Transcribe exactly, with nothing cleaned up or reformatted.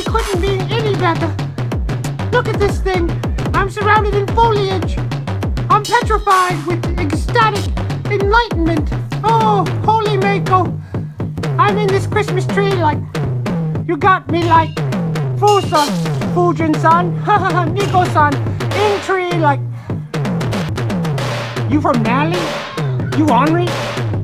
couldn't be any better. Look at this thing. I'm surrounded in foliage. I'm petrified with ecstatic enlightenment. Oh, holy Mako. I'm in this Christmas tree like, you got me like, Fusa, Fujin-san, Nico-san, in tree like, you from Nally? You ornery?